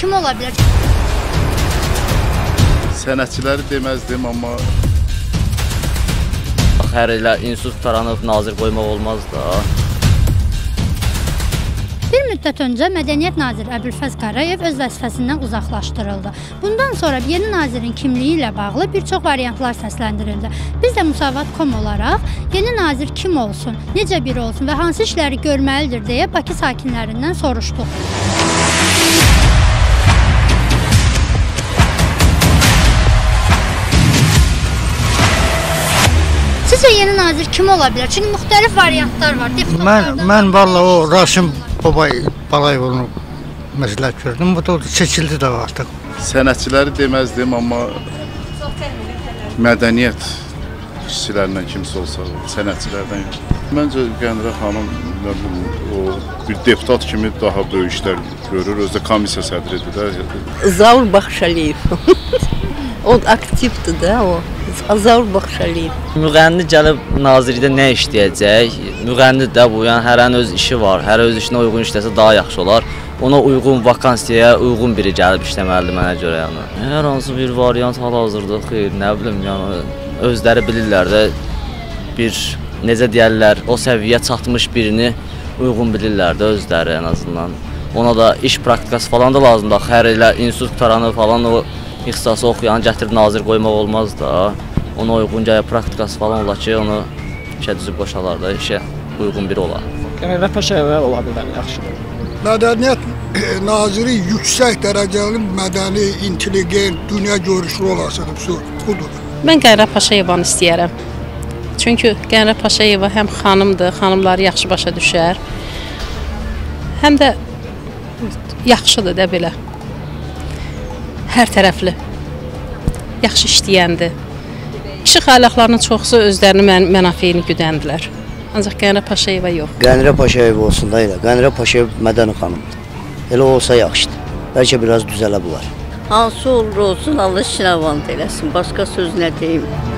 kim ola bilər? Sənətçiləri deməzdim, amma hər elə institut taranıb nazir qoymaq olmaz da. Bir müddət öncə Mədəniyyət naziri Əbülfəz Qarayev öz vəzifəsindən uzaqlaşdırıldı. Bundan sonra yeni nazirin kimliyi ilə bağlı bir çox variantlar səsləndirildi. Biz də Musavat.com olaraq yeni nazir kim olsun, necə biri olsun və hansı işləri görməlidir deyə Bakı sakinlərindən soruşduq. Sizcə yeni nazir kim ola bilər? Çünki müxtəlif variantlar var. Mən vallahi o Rasim Balayevonu məsləhət gördüm. Bu da seçildi də artıq. sənətçiləri deməzdim, amma mədəniyyət işçilərindən kimsə olsa, sənətçilərdən yox. Məncə Qənirə xanım o bir deputat kimi daha böyük işlər görür, özü də komissiya sədridir də. Zaur Baxşaliyev. O aktivdir də o. Zaur Baxşaliyev. Müğənni gəlib nazirlikdə nə işləyəcək? Müğənni də bu, yəni hərənin öz işi var. Hər öz işinə uyğun işləsə daha yaxşı olar. Ona uyğun vakansiyaya uyğun biri gəlib işləməlidir mənə görə yəni. Hər hansı bir variant hal-hazırda xeyr, nə bilim, yəni özləri bilirlər də bir necə deyirlər, o səviyyə çatmış birini uyğun bilirlər də özləri ən azından. Ona da iş praktikası falan da lazımdır. Hər elə institut taranı falan o ixtisası oxuyanı gətirib nazir qoymaq olmaz da. Ona uyğun gələ praktikası falan ola ki, onu işə düzüb qoşalar da, işə uyğun biri olar. Qənirə Paşayeva ola bilər, yaxşıdır. Mədəniyyət naziri yüksək dərəcəli mədəni, intelligent, dünya görüşlü olasıdır, budur. Mən Qənirə Paşayevanı istəyərəm. Çünki Qənirə Paşayeva həm xanımdır, xanımları yaxşı başa düşər. Həm də yaxşıdır da belə. Hər tərəfli. Yaxşı işləyəndir. Kişi xaylaqlarının çoxsu özlərinin mənafeyini güdəndilər. Ancaq Qənirə Paşayeva yox. Qənirə Paşayeva olsun da elə. Qənirə Paşayev mədəni xanımdır. Elə olsa yaxşıdır. Bəlkə biraz düzələ bilər. Hansı olur olsun, Allah işinə avant eləsin. Başqa söz nə deyim?